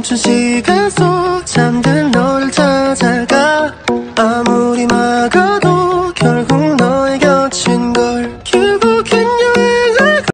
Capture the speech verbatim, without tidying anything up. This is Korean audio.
멈춘 시간 속 잠든 너를 찾아가 아무리 막아도 결국 너의 곁인 걸. 결국